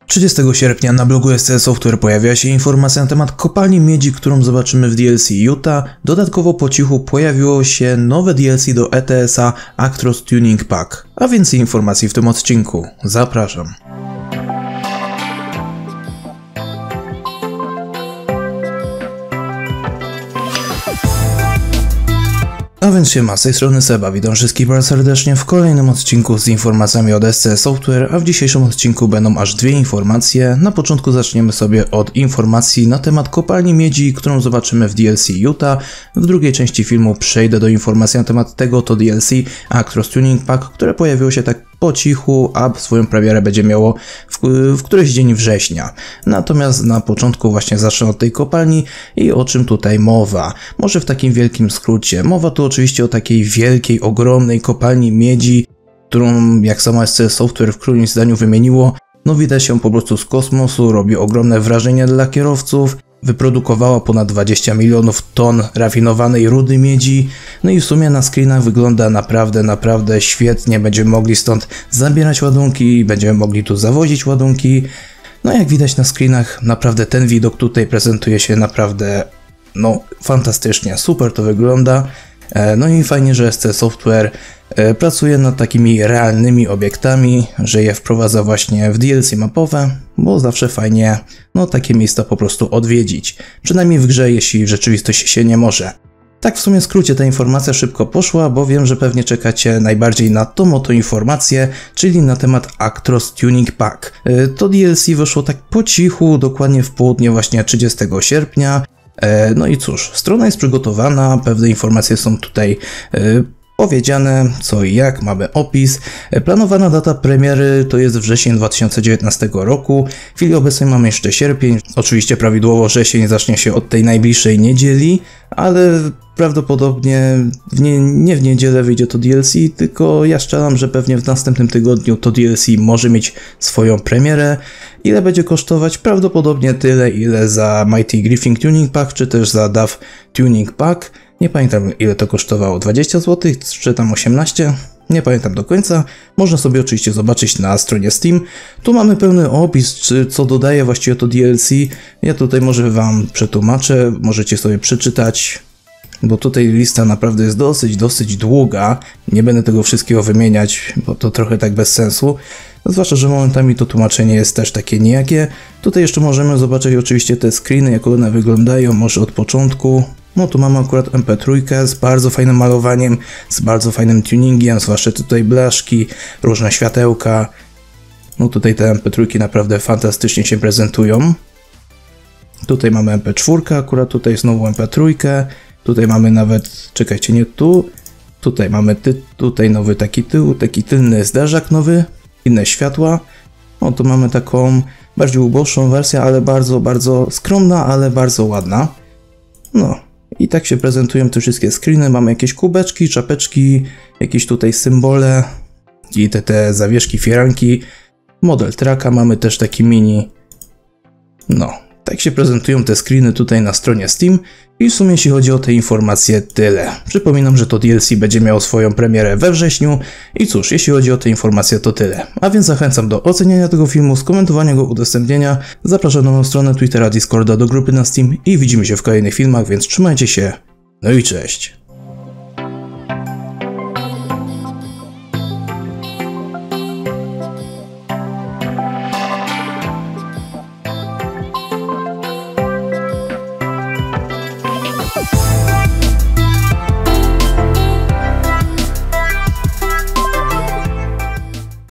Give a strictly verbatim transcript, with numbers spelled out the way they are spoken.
trzydziestego sierpnia na blogu S C S Software pojawiła się informacja na temat kopalni miedzi, którą zobaczymy w D L C Utah. Dodatkowo po cichu pojawiło się nowe D L C do E T S a Actros Tuning Pack. A więcej informacji w tym odcinku. Zapraszam. A więc siema, z tej strony Seba, witam wszystkich bardzo serdecznie w kolejnym odcinku z informacjami od S C S Software, a w dzisiejszym odcinku będą aż dwie informacje. Na początku zaczniemy sobie od informacji na temat kopalni miedzi, którą zobaczymy w D L C Utah. W drugiej części filmu przejdę do informacji na temat tego to D L C Actros Tuning Pack, które pojawiło się tak po cichu, a swoją premierę będzie miało w, w któryś dzień września. Natomiast na początku właśnie zacznę od tej kopalni i o czym tutaj mowa. Może w takim wielkim skrócie. Mowa tu oczywiście o takiej wielkiej, ogromnej kopalni miedzi, którą jak samo S C S Software w którymś zdaniu wymieniło, no widać się po prostu z kosmosu, robi ogromne wrażenie dla kierowców. Wyprodukowała ponad dwadzieścia milionów ton rafinowanej rudy miedzi, no i w sumie na screenach wygląda naprawdę, naprawdę świetnie. Będziemy mogli stąd zabierać ładunki, będziemy mogli tu zawozić ładunki. No jak widać na screenach, naprawdę ten widok tutaj prezentuje się naprawdę, no fantastycznie, super to wygląda. No i fajnie, że S C S Software pracuje nad takimi realnymi obiektami, że je wprowadza właśnie w D L C mapowe, bo zawsze fajnie no takie miejsca po prostu odwiedzić. Przynajmniej w grze, jeśli w rzeczywistości się nie może. Tak w sumie w skrócie ta informacja szybko poszła, bo wiem, że pewnie czekacie najbardziej na tą oto informację, czyli na temat Actros Tuning Pack. To D L C wyszło tak po cichu, dokładnie w południe właśnie trzydziestego sierpnia. No i cóż, strona jest przygotowana, pewne informacje są tutaj powiedziane, co i jak, mamy opis. Planowana data premiery to jest wrzesień dwa tysiące dziewiętnastego roku. W chwili obecnej mamy jeszcze sierpień. Oczywiście prawidłowo wrzesień zacznie się od tej najbliższej niedzieli, ale prawdopodobnie w nie, nie w niedzielę wyjdzie to D L C, tylko ja strzelam, że pewnie w następnym tygodniu to D L C może mieć swoją premierę. Ile będzie kosztować? Prawdopodobnie tyle, ile za Mighty Griffin Tuning Pack, czy też za D A W Tuning Pack. Nie pamiętam, ile to kosztowało, dwadzieścia złotych, czy tam osiemnaście? Nie pamiętam do końca. Można sobie oczywiście zobaczyć na stronie Steam. Tu mamy pełny opis, czy co dodaje właściwie to D L C. Ja tutaj może wam przetłumaczę, możecie sobie przeczytać, bo tutaj lista naprawdę jest dosyć, dosyć długa. Nie będę tego wszystkiego wymieniać, bo to trochę tak bez sensu. Zwłaszcza, że momentami to tłumaczenie jest też takie nijakie. Tutaj jeszcze możemy zobaczyć oczywiście te screeny, jak one wyglądają, może od początku. No tu mamy akurat M P trzy z bardzo fajnym malowaniem, z bardzo fajnym tuningiem, zwłaszcza tutaj blaszki, różne światełka. No tutaj te M P trzy naprawdę fantastycznie się prezentują. Tutaj mamy M P cztery, akurat tutaj znowu M P trzy. Tutaj mamy nawet, czekajcie, nie tu. Tutaj mamy ty, tutaj nowy taki tył, taki tylny zderzak nowy, inne światła. No tu mamy taką bardziej uboższą wersję, ale bardzo, bardzo skromna, ale bardzo ładna. No. I tak się prezentują te wszystkie screeny. Mamy jakieś kubeczki, czapeczki, jakieś tutaj symbole i te, te zawieszki, firanki. Model tracka mamy też taki mini. No, tak się prezentują te screeny tutaj na stronie Steam. I w sumie jeśli chodzi o te informacje tyle. Przypominam, że to D L C będzie miało swoją premierę we wrześniu. I cóż, jeśli chodzi o te informacje to tyle. A więc zachęcam do oceniania tego filmu, skomentowania go, udostępnienia. Zapraszam na moją stronę Twittera, Discorda, do grupy na Steam i widzimy się w kolejnych filmach, więc trzymajcie się. No i cześć.